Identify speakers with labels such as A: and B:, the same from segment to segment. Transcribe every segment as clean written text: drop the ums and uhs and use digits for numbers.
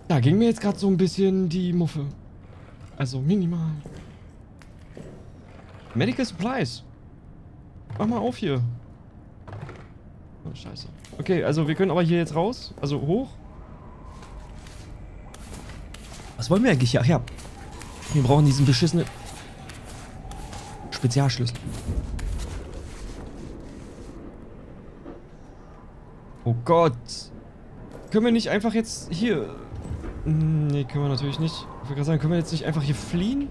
A: Da ging mir jetzt gerade so ein bisschen die Muffe. Also minimal. Medical Supplies. Mach mal auf hier. Oh, scheiße. Okay, also wir können aber hier jetzt raus. Also hoch. Was wollen wir eigentlich hier? Ach ja. Wir brauchen diesen beschissenen Spezialschlüssel. Oh Gott. Können wir nicht einfach jetzt hier... Nee, können wir natürlich nicht. Ich wollte gerade sagen, können wir jetzt nicht einfach hier fliehen?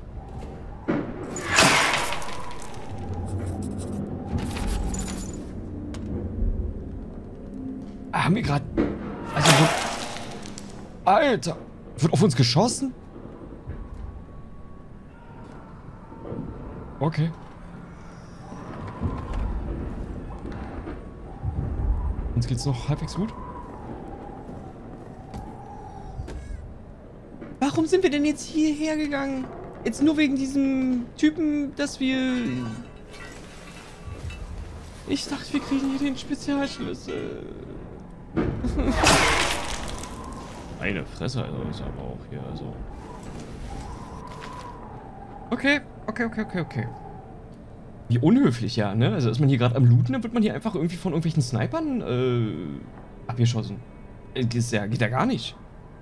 A: Ah, haben wir gerade... Also, Alter! Wird auf uns geschossen? Okay. Uns geht's noch halbwegs gut. Warum sind wir denn jetzt hierher gegangen? Jetzt nur wegen diesem Typen, dass wir... Ich dachte, wir kriegen hier den Spezialschlüssel. Meine Fresse, also ist aber auch hier, also... Okay. Wie unhöflich, ja, ne? Also ist man hier gerade am Looten, dann wird man hier einfach irgendwie von irgendwelchen Snipern, abgeschossen. Das ja, geht ja gar nicht.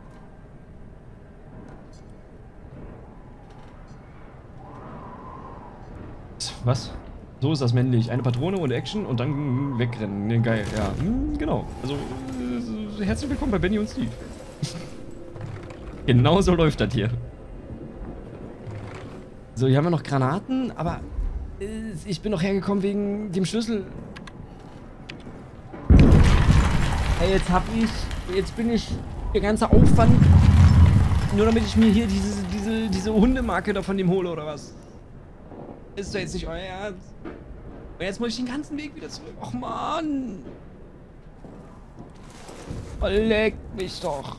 A: Was? So ist das männlich. Eine Patrone und Action und dann wegrennen. Geil, ja. Genau. Also, herzlich willkommen bei Benny und Steve. Genau so läuft das hier. So, hier haben wir noch Granaten, aber ich bin noch hergekommen wegen dem Schlüssel. Ey, jetzt bin ich, der ganze Aufwand, nur damit ich mir hier diese Hundemarke da von dem hole, oder was? Ist doch jetzt nicht euer Ernst. Und jetzt muss ich den ganzen Weg wieder zurück. Och, Mann. Oh, leck mich doch.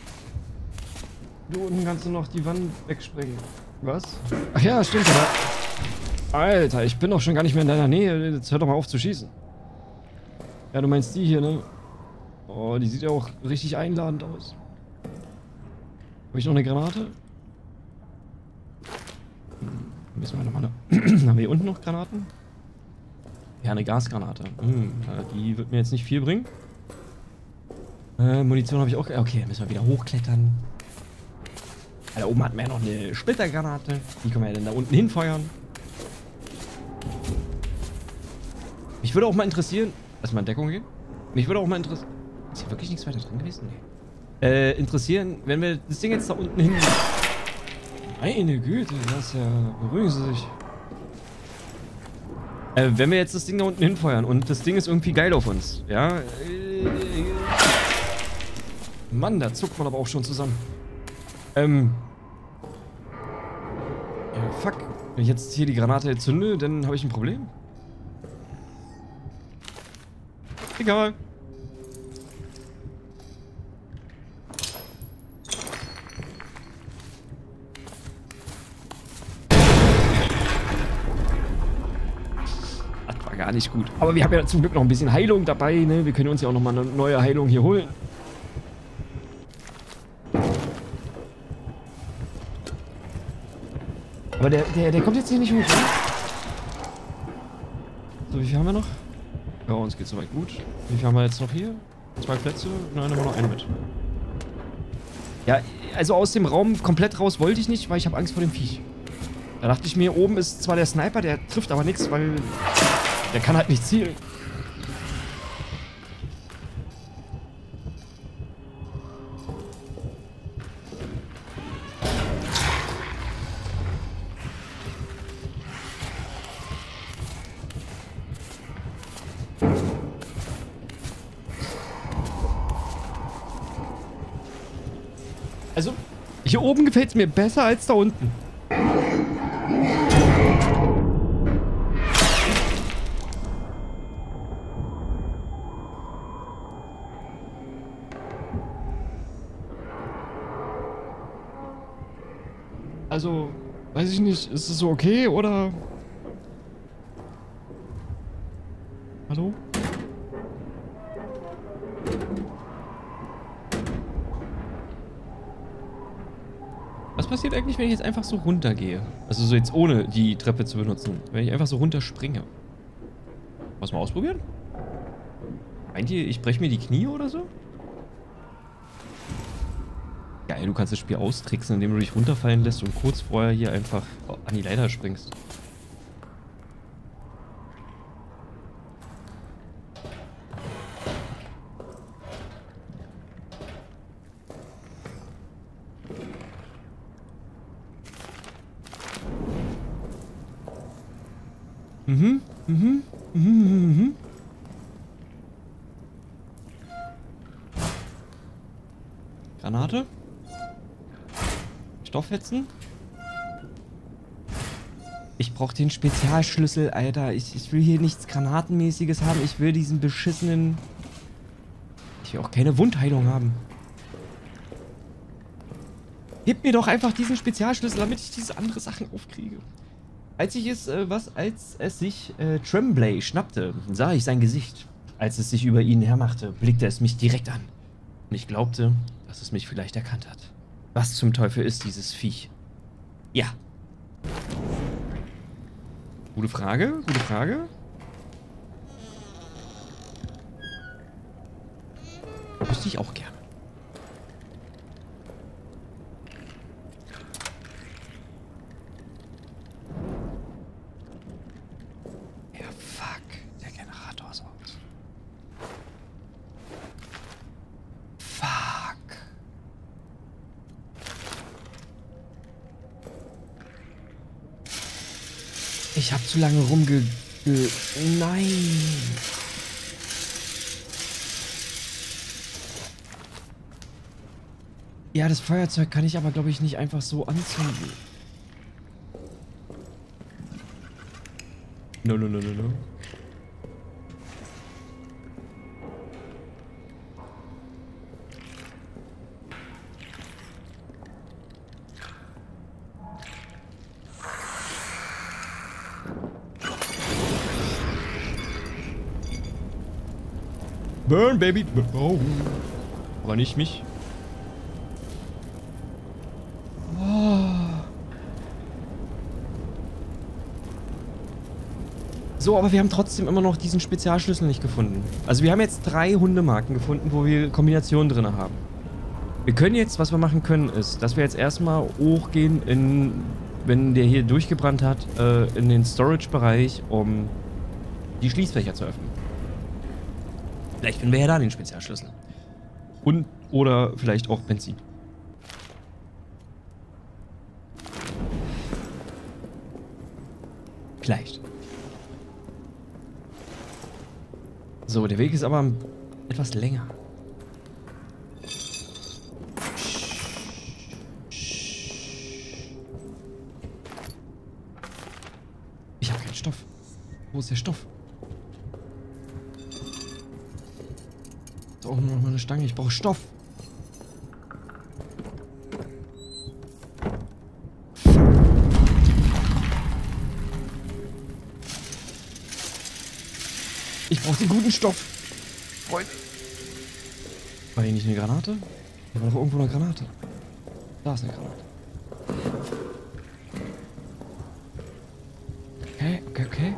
A: Du unten kannst du noch die Wand wegspringen. Was? Ach ja, stimmt, aber... Alter, ich bin doch schon gar nicht mehr in deiner Nähe. Jetzt hör doch mal auf zu schießen. Ja, du meinst die hier, ne? Oh, die sieht ja auch richtig einladend aus. Habe ich noch eine Granate? Müssen wir nochmal... Haben wir hier unten noch Granaten? Ja, eine Gasgranate. Die wird mir jetzt nicht viel bringen. Munition habe ich auch... Okay, müssen wir wieder hochklettern. Ja, da oben hatten wir ja noch eine Splittergranate. Die können wir ja dann da unten hinfeuern. Mich würde auch mal interessieren... Erstmal in Deckung gehen. Mich würde auch mal interessieren... Ist hier wirklich nichts weiter drin gewesen? Nee. Interessieren, wenn wir das Ding jetzt da unten hin... Meine Güte, das ist ja... Beruhigen Sie sich. Wenn wir jetzt das Ding da unten hinfeuern und das Ding ist irgendwie geil auf uns, ja... Mann, da zuckt man aber auch schon zusammen. Ja, fuck. Wenn ich jetzt hier die Granate zünde, dann habe ich ein Problem. Egal. Das war gar nicht gut. Aber wir haben ja zum Glück noch ein bisschen Heilung dabei, ne? Wir können uns ja auch noch mal eine neue Heilung hier holen. Aber der kommt jetzt hier nicht hoch, oder? So, wie viel haben wir noch? Ja, uns geht's soweit gut. Wie viel haben wir jetzt noch hier? 2 Plätze? Nein, haben wir noch einen mit. Ja, also aus dem Raum komplett raus wollte ich nicht, weil ich habe Angst vor dem Viech. Da dachte ich mir, oben ist zwar der Sniper, der trifft aber nichts, weil der kann halt nicht zielen. Also, hier oben gefällt es mir besser als da unten. Also, weiß ich nicht, ist es so okay oder... Hallo? passiert eigentlich, wenn ich jetzt einfach so runtergehe? Also so jetzt ohne die Treppe zu benutzen. Wenn ich einfach so runterspringe. Was mal ausprobieren? Meint ihr, ich breche mir die Knie oder so? Geil, du kannst das Spiel austricksen, indem du dich runterfallen lässt und kurz vorher hier einfach an die Leiter springst. Granate? Stoffhetzen? Ich brauche den Spezialschlüssel, Alter. Ich will hier nichts Granatenmäßiges haben. Ich will diesen beschissenen... Ich will auch keine Wundheilung haben. Gib mir doch einfach diesen Spezialschlüssel, damit ich diese andere Sachen aufkriege. Als es sich Tremblay schnappte, sah ich sein Gesicht. Als es sich über ihn hermachte, blickte es mich direkt an. Und ich glaubte, dass es mich vielleicht erkannt hat. Was zum Teufel ist dieses Viech? Ja. Gute Frage, gute Frage. Wüsste ich auch gerne. Ja, fuck. Der Generator ist aus. Fuck. Ich hab zu lange Nein. Ja, das Feuerzeug kann ich aber, glaube ich, nicht einfach so anzünden. No. Burn, Baby. Oh. Aber nicht mich. So, aber wir haben trotzdem immer noch diesen Spezialschlüssel nicht gefunden. Also wir haben jetzt 3 Hundemarken gefunden, wo wir Kombinationen drin haben. Wir können jetzt, was wir machen können, ist, dass wir jetzt erstmal hochgehen wenn der hier durchgebrannt hat, in den Storage-Bereich, um die Schließfächer zu öffnen. Vielleicht finden wir ja da den Spezialschlüssel. Und, oder vielleicht auch Benzin. Vielleicht. So, der Weg ist aber etwas länger. Ich habe keinen Stoff. Wo ist der Stoff? Auch noch mal eine Stange. Ich brauche Stoff. Ich brauche den guten Stoff. Freunde. War hier nicht eine Granate? Hier war doch irgendwo eine Granate. Da ist eine Granate. Okay.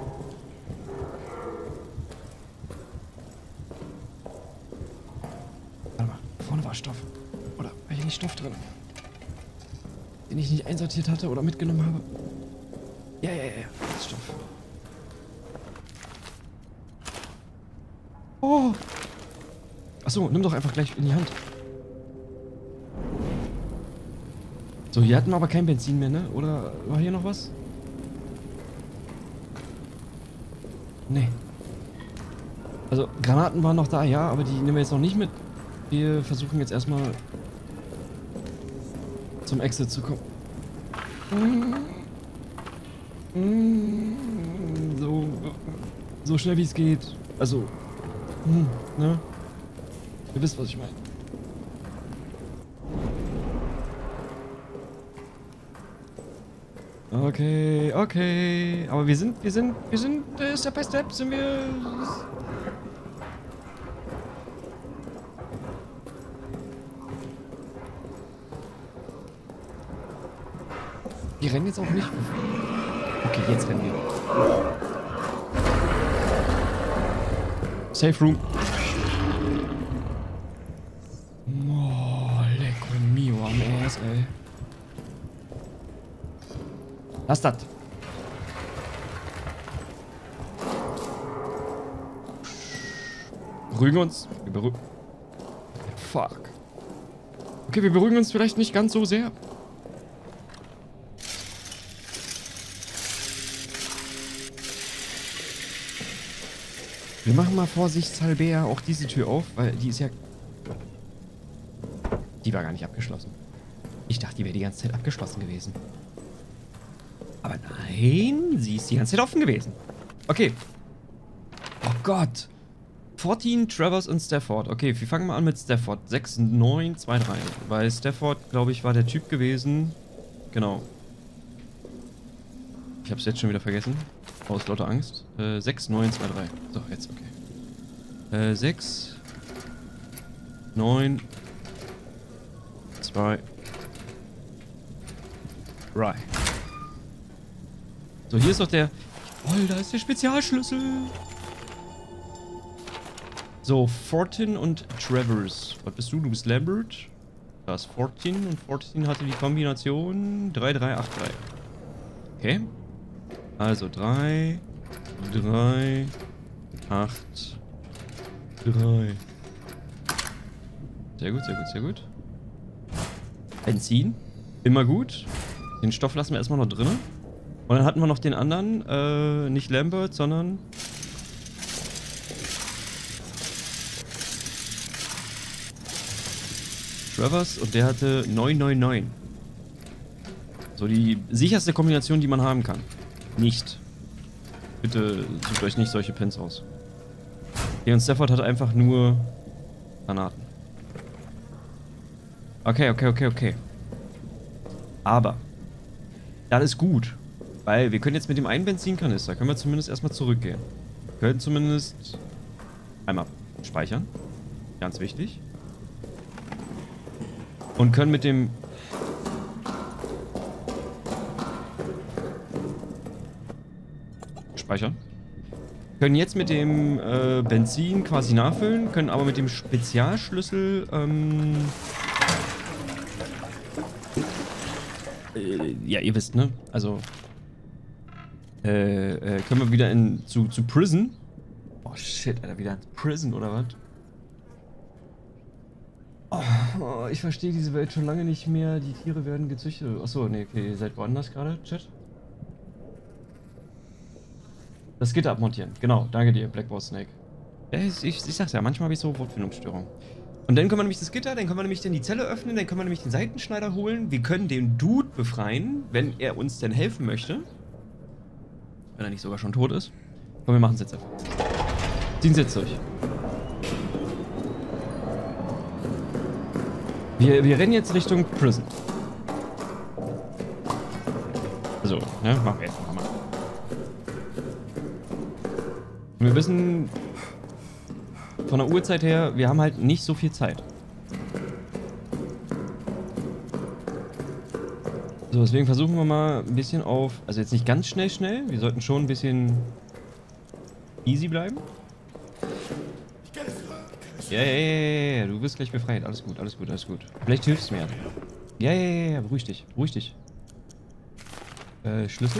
A: Warte mal, vorne war Stoff. Oder war hier nicht Stoff drin? Den ich nicht einsortiert hatte oder mitgenommen habe? Ja. Das ist Stoff. Oh! Achso, nimm doch einfach gleich in die Hand. So, hier hatten wir aber kein Benzin mehr, ne? Oder war hier noch was? Nee. Also, Granaten waren noch da, ja, aber die nehmen wir jetzt noch nicht mit. Wir versuchen jetzt erstmal zum Exit zu kommen. So schnell wie es geht. Also, ne? Ihr wisst, was ich meine. Okay. Aber wir sind Step by Step sind wir... Die rennen jetzt auch nicht. Okay, jetzt rennen wir. Safe Room. Oh, lecco mio am Ass, ey. Lass das. Beruhigen uns. Wir beruhigen. Fuck. Okay, wir beruhigen uns vielleicht nicht ganz so sehr. Wir machen mal vorsichtshalber auch diese Tür auf, weil die ist ja... Die war gar nicht abgeschlossen. Ich dachte, die wäre die ganze Zeit abgeschlossen gewesen. Aber nein, sie ist die ganze Zeit offen gewesen. Okay. Oh Gott. 14, Travers und Stafford. Okay, wir fangen mal an mit Stafford. 6, 9, 2, 3. Weil Stafford, glaube ich, war der Typ gewesen. Genau. Ich habe es jetzt schon wieder vergessen. Aus lauter Angst. 6, 9, 2, 3. So, jetzt, okay. 6, 9, 2, 3. So, hier ist doch der... Oh, da ist der Spezialschlüssel. So, 14 und Travers. Was bist du? Du bist Lambert. Da ist 14 und 14 hatte die Kombination 3, 3, 8, 3. Okay. Also 3, 3, 8, 3. Sehr gut, sehr gut, sehr gut. Benzin. Immer gut. Den Stoff lassen wir erstmal noch drin. Und dann hatten wir noch den anderen. Nicht Lambert, sondern... Travers. Und der hatte 999. So die sicherste Kombination, die man haben kann. Nicht. Bitte sucht euch nicht solche Pins aus. Okay, und Stafford hat einfach nur Granaten. Okay, okay, okay, okay. Aber das ist gut. Weil wir können jetzt mit dem einen Benzinkanister, können wir zumindest erstmal zurückgehen. Wir können zumindest einmal speichern. Ganz wichtig. Und können mit dem... Speichern. Können jetzt mit dem Benzin quasi nachfüllen, können aber mit dem Spezialschlüssel ja, ihr wisst, ne? Also können wir wieder zu Prison. Oh shit, Alter, wieder ins Prison oder was? Oh, ich verstehe diese Welt schon lange nicht mehr. Die Tiere werden gezüchtet. Achso, nee, okay, ihr seid woanders gerade, Chat. Das Gitter abmontieren. Genau, danke dir, Black Boss Snake. Ja, ich sag's ja, manchmal habe ich so Wortfindungsstörungen. Und dann können wir nämlich das Gitter, dann können wir nämlich die Zelle öffnen, dann können wir nämlich den Seitenschneider holen. Wir können den Dude befreien, wenn er uns denn helfen möchte. Wenn er nicht sogar schon tot ist. Komm, wir machen es jetzt einfach. Ziehen Sie jetzt durch. Wir rennen jetzt Richtung Prison. So, ne, machen wir jetzt mal. Wir wissen von der Uhrzeit her, wir haben halt nicht so viel Zeit. So, deswegen versuchen wir mal ein bisschen auf, also jetzt nicht ganz schnell, wir sollten schon ein bisschen easy bleiben. Ja, du wirst gleich befreit, alles gut, alles gut, alles gut. Vielleicht hilfst du mir. Ja, beruhig dich, beruhig dich. Schlüssel?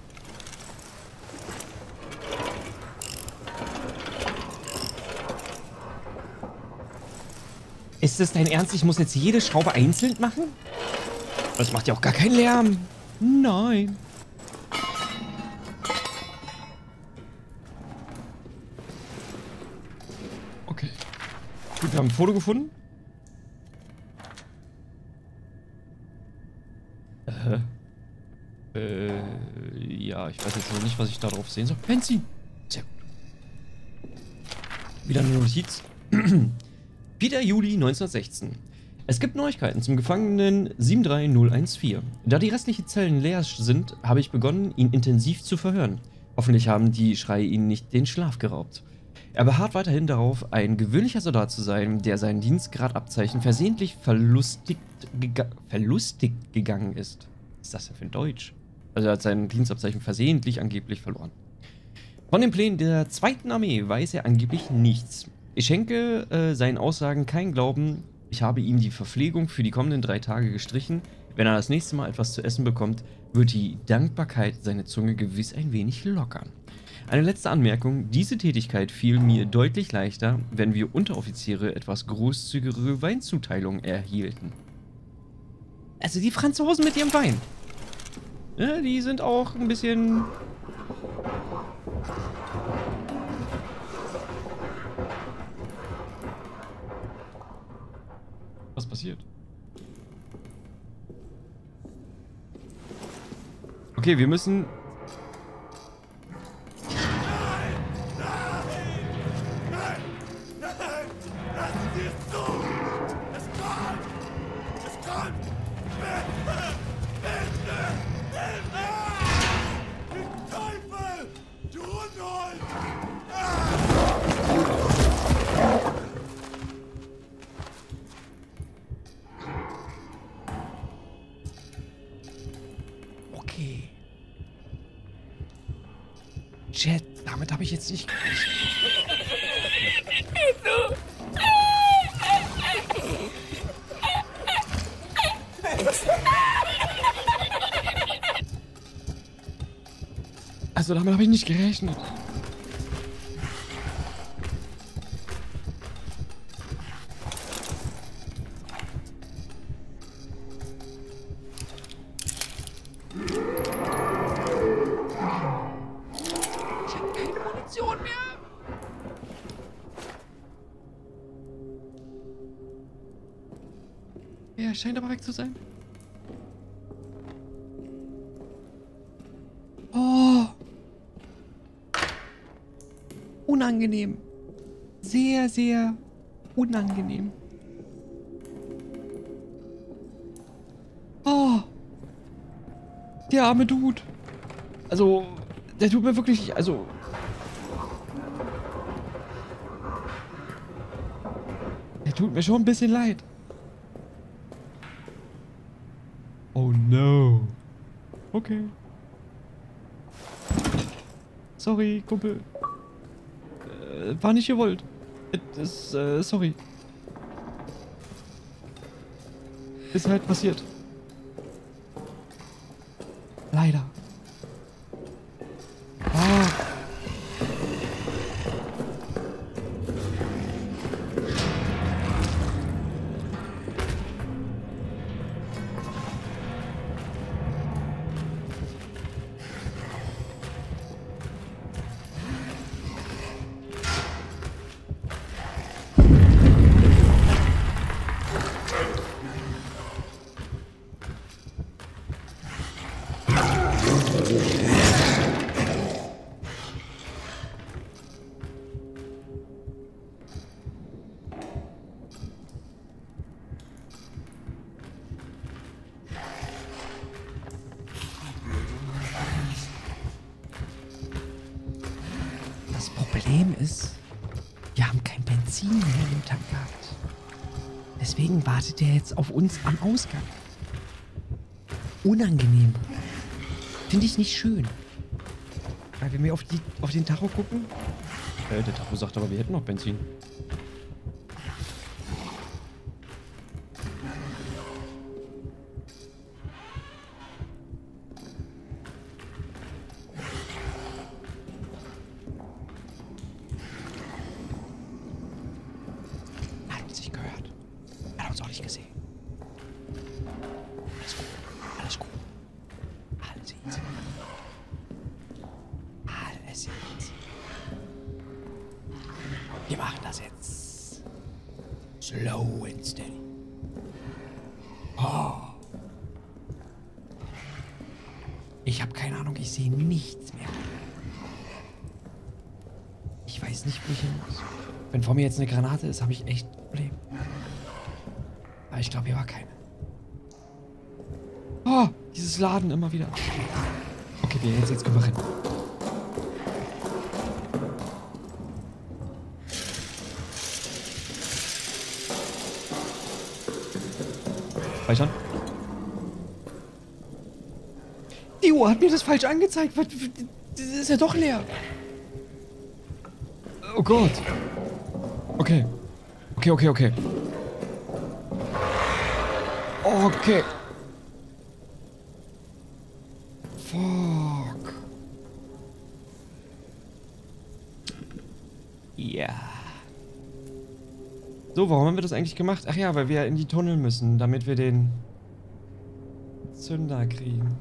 A: Ist das dein Ernst? Ich muss jetzt jede Schraube einzeln machen? Das macht ja auch gar keinen Lärm. Nein. Okay. Gut, wir haben ein Foto gefunden. Ja, ich weiß jetzt noch nicht, was ich da drauf sehen soll. Benzin. Sehr gut. Wieder eine Notiz. 4. Juli 1916. Es gibt Neuigkeiten zum Gefangenen 73014. Da die restlichen Zellen leer sind, habe ich begonnen, ihn intensiv zu verhören. Hoffentlich haben die Schreie ihnen nicht den Schlaf geraubt. Er beharrt weiterhin darauf, ein gewöhnlicher Soldat zu sein, der sein Dienstgradabzeichen versehentlich verlustigt gegangen ist. Was ist das denn für ein Deutsch? Also er hat sein Dienstabzeichen versehentlich angeblich verloren. Von den Plänen der 2. Armee weiß er angeblich nichts. Ich schenke seinen Aussagen keinen Glauben. Ich habe ihm die Verpflegung für die kommenden 3 Tage gestrichen. Wenn er das nächste Mal etwas zu essen bekommt, wird die Dankbarkeit seine Zunge gewiss ein wenig lockern. Eine letzte Anmerkung. Diese Tätigkeit fiel mir deutlich leichter, wenn wir Unteroffiziere etwas großzügigere Weinzuteilung erhielten. Also die Franzosen mit ihrem Wein. Ja, die sind auch ein bisschen... Was passiert? Okay, wir müssen... Okay. Chat, damit habe ich jetzt nicht gerechnet. Also damit habe ich nicht gerechnet. Er scheint aber weg zu sein. Oh. Unangenehm. Sehr, sehr unangenehm. Oh. Der arme Dude. Also, der tut mir wirklich, also... Der tut mir schon ein bisschen leid. Oh no. Okay. Sorry, Kumpel. War nicht gewollt. Sorry. Ist halt passiert. Leider. Ah. Das Problem ist, wir haben kein Benzin mehr im Tank gehabt. Deswegen wartet er jetzt auf uns am Ausgang. Unangenehm. Finde ich nicht schön. Weil wenn wir auf den Tacho gucken... der Tacho sagt aber, wir hätten noch Benzin. Gesehen. Alles gut. Alles gut. Alles easy. Alles easy. Wir machen das jetzt. Slow and steady. Oh. Ich habe keine Ahnung, ich sehe nichts mehr. Ich weiß nicht, wo ich hin muss. Wenn vor mir jetzt eine Granate ist, habe ich echt ein Problem. Aber ich glaube, hier war keine. Oh, dieses Laden immer wieder. Okay, jetzt können wir rennen. Speichern. Leo hat mir das falsch angezeigt. Das ist ja doch leer. Oh Gott. Okay. Okay. Okay. Fuck. Ja. So, warum haben wir das eigentlich gemacht? Ach ja, weil wir in die Tunnel müssen, damit wir den Zünder kriegen.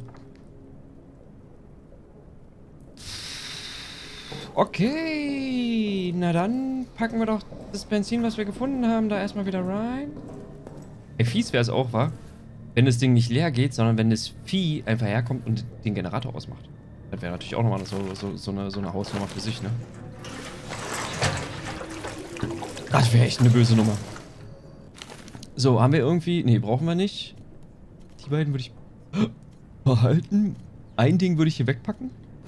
A: Okay, na dann packen wir doch das Benzin, was wir gefunden haben, da erstmal wieder rein. Ey, fies wäre es auch, wa? Wenn das Ding nicht leer geht, sondern wenn das Vieh einfach herkommt und den Generator ausmacht. Das wäre natürlich auch nochmal so eine Hausnummer für sich, ne? Das wäre echt eine böse Nummer. So, haben wir irgendwie... Nee, brauchen wir nicht. Die beiden würde ich behalten. Ein Ding würde ich hier wegpacken.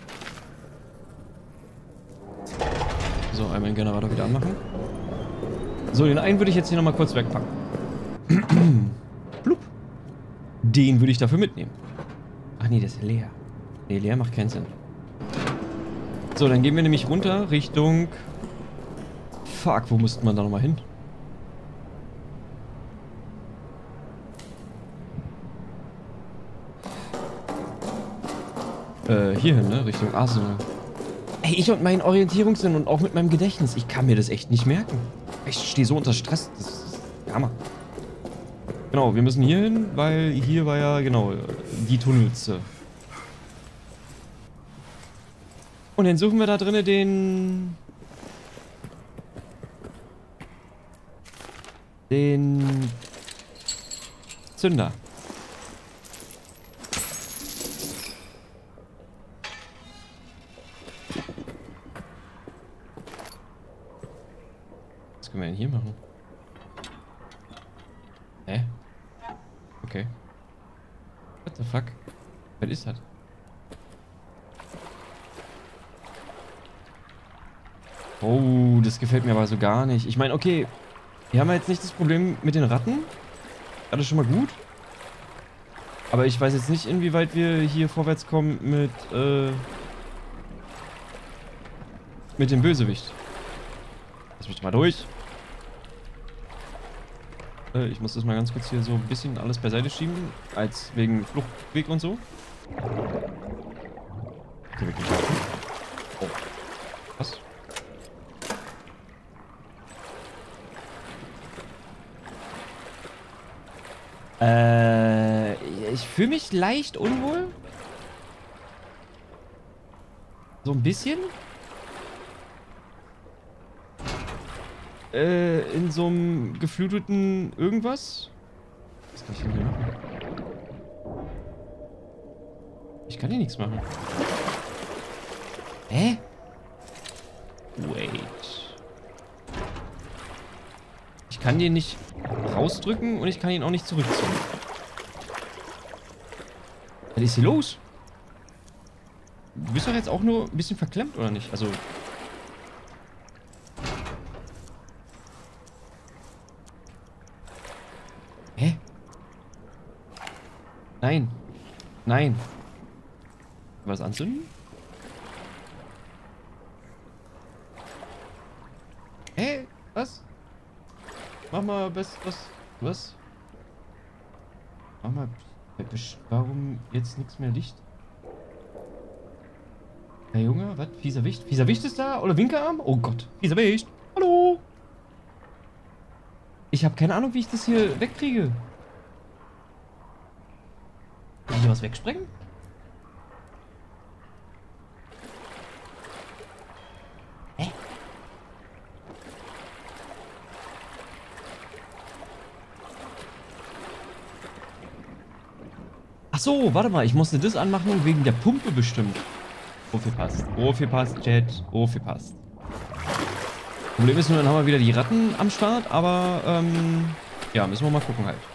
A: So, einmal den Generator wieder anmachen. So, den einen würde ich jetzt hier nochmal kurz wegpacken. Blub. Den würde ich dafür mitnehmen. Ach nee, das ist leer. Nee, leer macht keinen Sinn. So, dann gehen wir nämlich runter Richtung... Fuck, wo musste man da nochmal hin? Hierhin, ne? Richtung Arsenal. Ey, ich und mein Orientierungssinn und auch mit meinem Gedächtnis, ich kann mir das echt nicht merken. Ich stehe so unter Stress, das ist Hammer. Genau, wir müssen hier hin, weil hier war ja, genau, die Tunnels. Und dann suchen wir da drinnen den Zünder. Was können wir denn hier machen? Hä? Okay. What the fuck? Was ist das? Oh, das gefällt mir aber so gar nicht. Ich meine, okay, wir haben jetzt nicht das Problem mit den Ratten. Alles schon mal gut. Aber ich weiß jetzt nicht, inwieweit wir hier vorwärts kommen mit dem Bösewicht. Lass mich mal durch. Ich muss das mal ganz kurz hier so ein bisschen alles beiseite schieben. Als wegen Fluchtweg und so. Okay, wirklich. Oh. Was? Ich fühle mich leicht unwohl. So ein bisschen. In so einem gefluteten irgendwas. Was kann ich denn hier machen? Ich kann hier nichts machen. Hä? Wait. Ich kann den nicht rausdrücken und ich kann ihn auch nicht zurückziehen. Was ist hier los? Du bist doch jetzt auch nur ein bisschen verklemmt, oder nicht? Also... Hä? Nein. Nein. Was anzünden? Hä? Was? Mach mal was? Mach mal... Warum jetzt nichts mehr Licht? Herr Junge, was? Fieser Wicht? Fieser Wicht ist da? Oder Winkearm? Oh Gott. Fieser Wicht. Hallo? Ich habe keine Ahnung, wie ich das hier wegkriege. Kann ich hier was wegsprengen? Hä? Ach so, warte mal. Ich musste das anmachen wegen der Pumpe bestimmt. Aufgepasst. Aufgepasst, Chat. Aufgepasst. Problem ist nur, dann haben wir wieder die Ratten am Start, aber, ja, müssen wir mal gucken halt.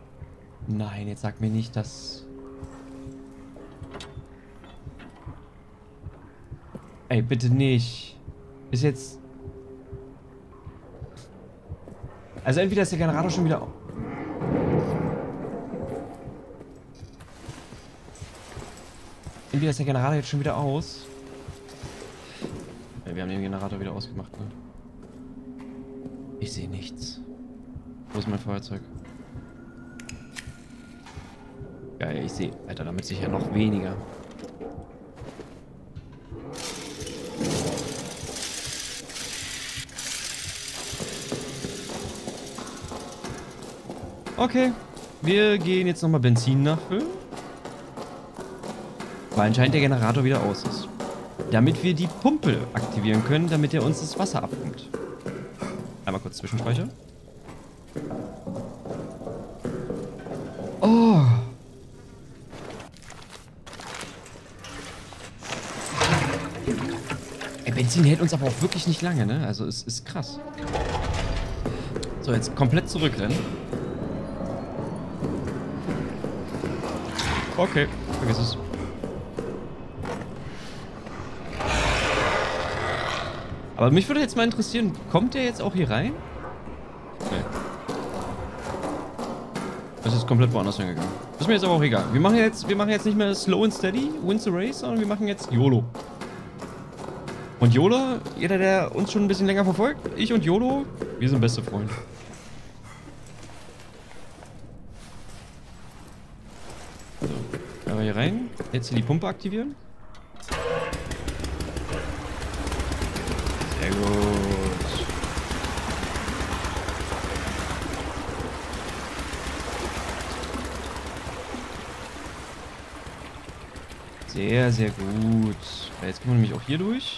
A: Nein, jetzt sag mir nicht, dass... Ey, bitte nicht. Ist jetzt... Also entweder ist der Generator schon wieder... Entweder ist der Generator jetzt schon wieder aus. Ja, wir haben den Generator wieder ausgemacht, ne? Ich sehe nichts. Wo ist mein Feuerzeug? Geil, ich sehe... Alter, damit sicher noch weniger. Okay, wir gehen jetzt nochmal Benzin nachfüllen. Weil anscheinend der Generator wieder aus ist. Damit wir die Pumpe aktivieren können, damit er uns das Wasser abpumpt. Einmal kurz Zwischenspeicher. Oh. Ey, Benzin hält uns aber auch wirklich nicht lange, ne? Also es ist krass. So, jetzt komplett zurückrennen. Okay, vergiss es. Aber mich würde jetzt mal interessieren, kommt der jetzt auch hier rein? Nee. Das ist komplett woanders hingegangen. Ist mir jetzt aber auch egal. Wir machen jetzt nicht mehr Slow and Steady, Wins the Race, sondern wir machen jetzt YOLO. Und YOLO, jeder, der uns schon ein bisschen länger verfolgt, ich und YOLO, wir sind beste Freunde. So, aber hier rein. Jetzt hier die Pumpe aktivieren. Sehr gut. Sehr, sehr gut. Ja, jetzt können wir nämlich auch hier durch.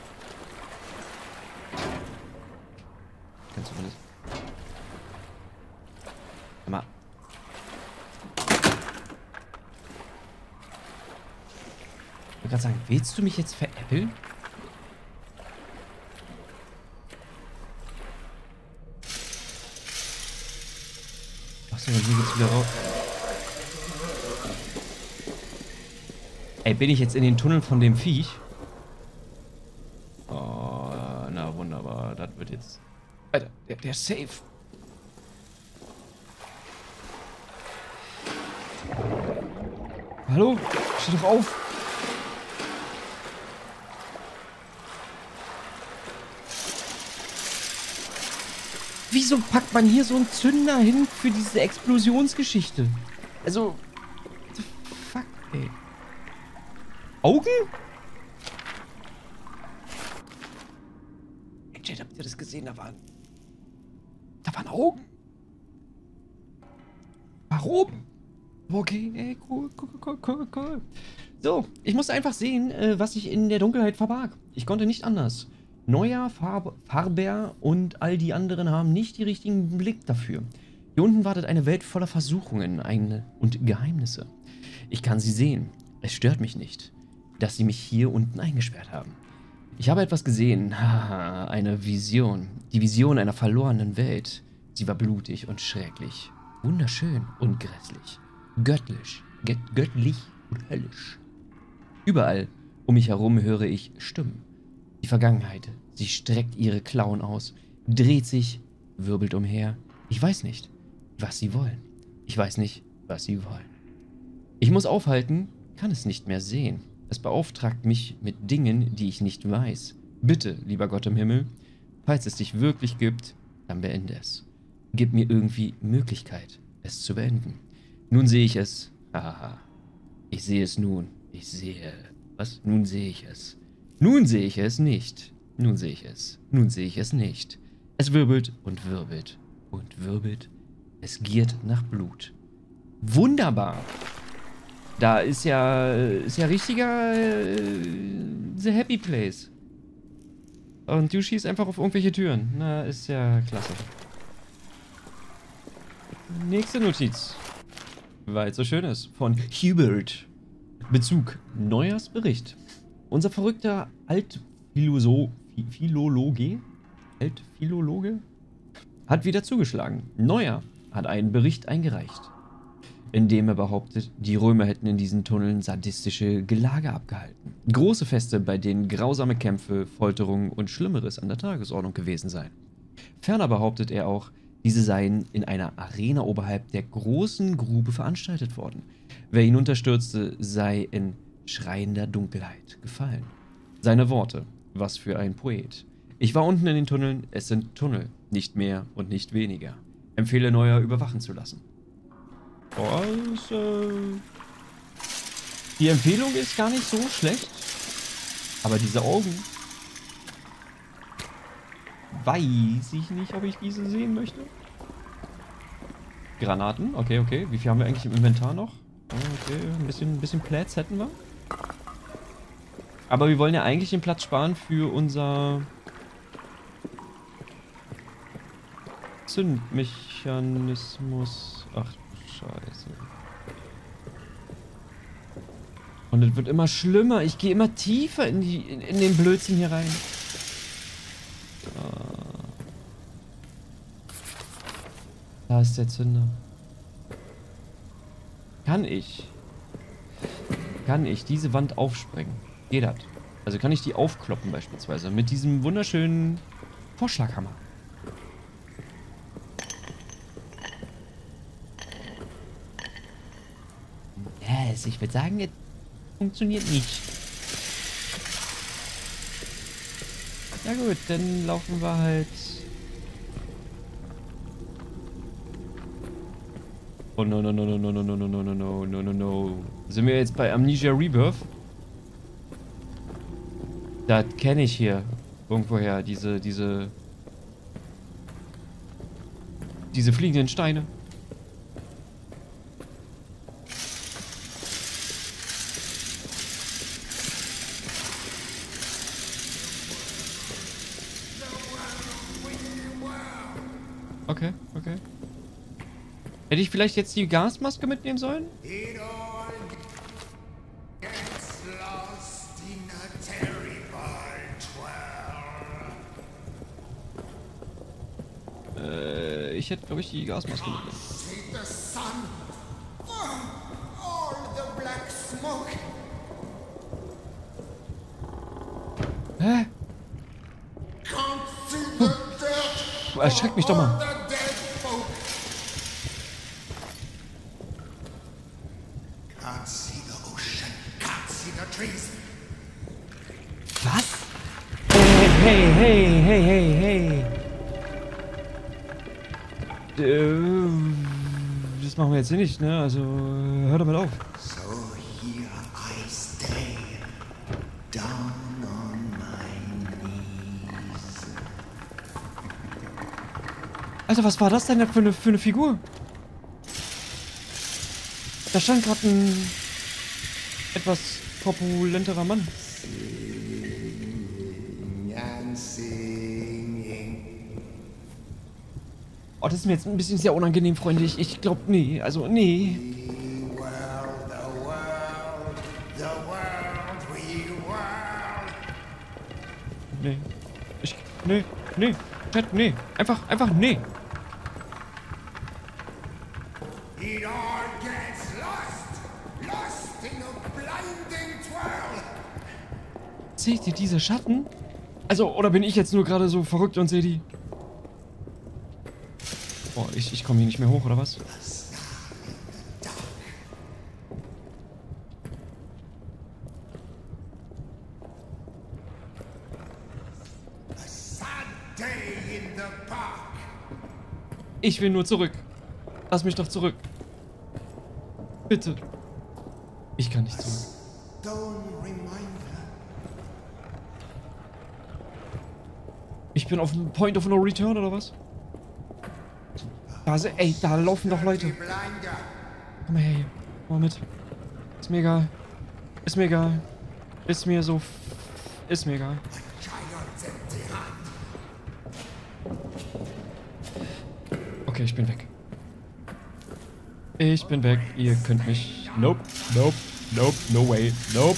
A: Kannst du zumindest. Mal. Ich wollte gerade sagen, willst du mich jetzt veräppeln? Achso, hier geht's wieder raus. Ey, bin ich jetzt in den Tunnel von dem Viech? Oh, na wunderbar. Das wird jetzt... Alter, der ist safe. Hallo? Steh doch auf. Wieso packt man hier so einen Zünder hin für diese Explosionsgeschichte? Also... What the fuck, ey. Augen? Hey, Chat, habt ihr das gesehen? Da waren Augen. Warum? Okay, ey, cool. So, ich musste einfach sehen, was sich in der Dunkelheit verbarg. Ich konnte nicht anders. Neuer, Farber und all die anderen haben nicht die richtigen Blick dafür. Hier unten wartet eine Welt voller Versuchungen und Geheimnisse. Ich kann sie sehen. Es stört mich nicht, dass sie mich hier unten eingesperrt haben. Ich habe etwas gesehen. Haha, eine Vision. Die Vision einer verlorenen Welt. Sie war blutig und schrecklich. Wunderschön und grässlich. Göttlich und höllisch. Überall um mich herum höre ich Stimmen. Die Vergangenheit. Sie streckt ihre Klauen aus, dreht sich, wirbelt umher. Ich weiß nicht, was sie wollen. Ich weiß nicht, was sie wollen. Ich muss aufhalten, kann es nicht mehr sehen. Es beauftragt mich mit Dingen, die ich nicht weiß. Bitte, lieber Gott im Himmel, falls es dich wirklich gibt, dann beende es. Gib mir irgendwie Möglichkeit, es zu beenden. Nun sehe ich es. Haha. Ich sehe es nun. Ich sehe... Was? Nun sehe ich es. Nun sehe ich es nicht. Nun sehe ich es. Nun sehe ich es nicht. Es wirbelt und wirbelt und wirbelt. Es giert nach Blut. Wunderbar. Da ist ja richtiger The Happy Place. Und du schießt einfach auf irgendwelche Türen. Na, ist ja klasse. Nächste Notiz. Weil es so schön ist. Von Hubert. Bezug. Neujahrsbericht. Unser verrückter Altphilologe hat wieder zugeschlagen. Neuer hat einen Bericht eingereicht. indem er behauptet, die Römer hätten in diesen Tunneln sadistische Gelage abgehalten. Große Feste, bei denen grausame Kämpfe, Folterungen und Schlimmeres an der Tagesordnung gewesen seien. Ferner behauptet er auch, diese seien in einer Arena oberhalb der großen Grube veranstaltet worden. Wer hinunterstürzte, sei in schreiender Dunkelheit gefallen. Seine Worte: Was für ein Poet. Ich war unten in den Tunneln, es sind Tunnel, nicht mehr und nicht weniger. Empfehle Neuer überwachen zu lassen. Die Empfehlung ist gar nicht so schlecht. Aber diese Augen... Weiß ich nicht, ob ich diese sehen möchte. Granaten, okay, okay. Wie viel haben wir eigentlich im Inventar noch? Okay, ein bisschen Platz hätten wir. Aber wir wollen ja eigentlich den Platz sparen für unser Zündmechanismus. Ach, Scheiße. Und es wird immer schlimmer. Ich gehe immer tiefer in den Blödsinn hier rein. Da ist der Zünder. Kann ich diese Wand aufsprengen? Geht das? Also kann ich die aufkloppen beispielsweise mit diesem wunderschönen Vorschlaghammer. Also ich würde sagen, es funktioniert nicht. Ja gut, dann laufen wir halt... Oh no, no, no, no, no, no, no, no, no, no, no, no, no, no. Sind wir jetzt bei Amnesia Rebirth? Das kenne ich hier. Irgendwoher, diese fliegenden Steine. Okay, okay. Hätte ich vielleicht jetzt die Gasmaske mitnehmen sollen? Ich hätte, glaube ich, die Gasmaske mitnehmen. Hä? Erschreck mich doch mal. Was? Hey, hey, hey, hey, hey. Das machen wir jetzt hier nicht, ne? Also, hör damit auf.
B: So here I stay, down on my knees.
A: Alter, was war das denn für eine Figur? Da stand gerade ein etwas korpulenterer Mann.
B: And singing.
A: Oh, das ist mir jetzt ein bisschen sehr unangenehm, Freunde. Ich glaube, nee. Also, nee.
B: The world, we world.
A: Nee. Nee. Chat, nee. Einfach nee.
B: It all gets lost in a blinding twirl.
A: Seht ihr diese Schatten? Also, oder bin ich jetzt nur gerade so verrückt und sehe die? Oh, ich komme hier nicht mehr hoch, oder was?
B: A sad day in the park.
A: Ich will nur zurück. Lass mich doch zurück. Bitte. Ich kann nicht zurück.
B: Stone reminder.
A: Ich bin auf dem Point of No Return, oder was? Ey, da laufen doch Leute.
B: Blinder.
A: Komm mal her hier. Komm mal mit. Ist mir egal. Ist mir egal. Ist mir so... Ist mir egal.
B: Child's empty hand.
A: Okay, ich bin weg. Ich bin weg. Ihr könnt mich... Nope. Nope. Nope. No way. Nope.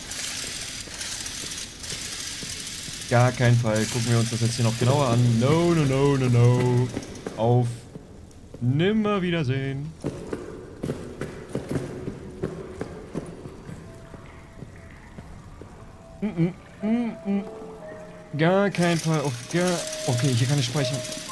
A: Gar keinen Fall. Gucken wir uns das jetzt hier noch genauer an. No, no, no, no, no. Auf Nimmerwiedersehen. Gar kein Fall. Auf gar... Okay, hier kann ich speichern.